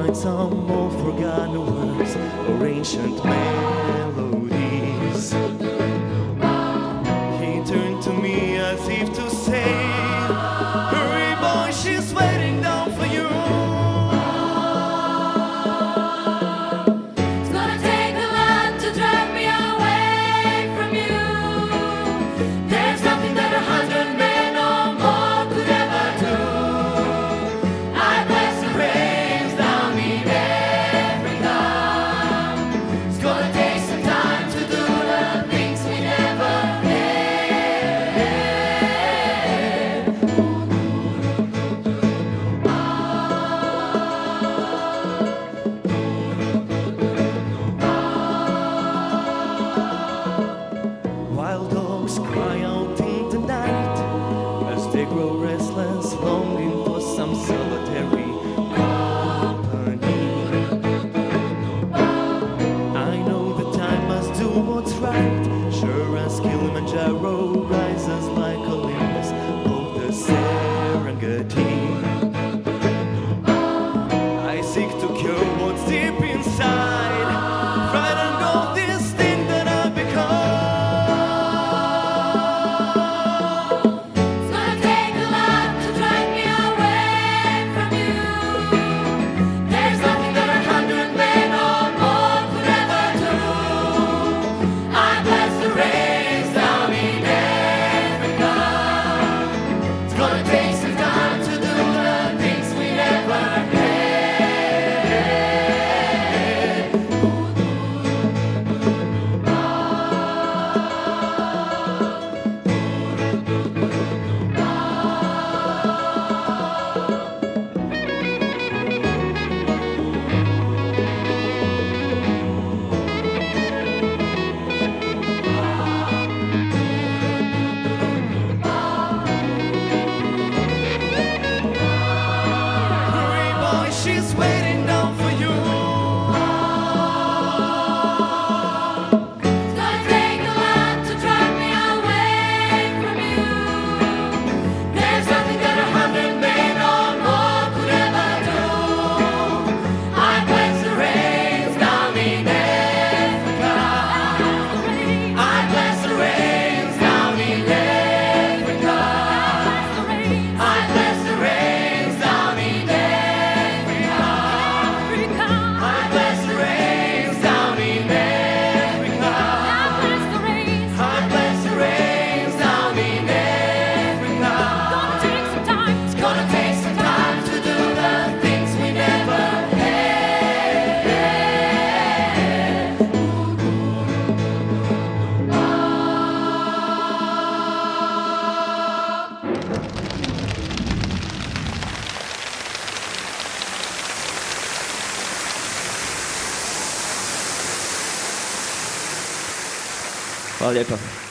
find some more forgotten words or ancient melodies. He turned to me as if to say, hurry boy, she's waiting down for you. It's gonna take a lot to drive me away from you. There's nothing that 100 men or more could ever do. I bless the rains down in Africa. It's gonna take some time to do the things we never Wild dogs cry out in the night as they grow restless, longing for some solitary company. I know that I must do what's right, sure as Kilimanjaro rises like Olympus of the Serengeti. I seek to cure what's deep inside, frightened of this thing that I've become. It's gonna take a lot to drive me away from you. There's nothing that 100 men or more could ever do. I bless the rains down in Africa. It's gonna take some time to do the things we never had. Hurry boy, she's waiting down for you. It's gonna take a lot to drive me away from you. There's nothing that 100 men or more could ever do. I bless the rains down in Africa. I bless the rains down in Africa. I bless the rains down in Africa. I bless the rains down in Africa. I bless the rains down in Africa. It's gonna take some time to do the things we never Hvala lijepa.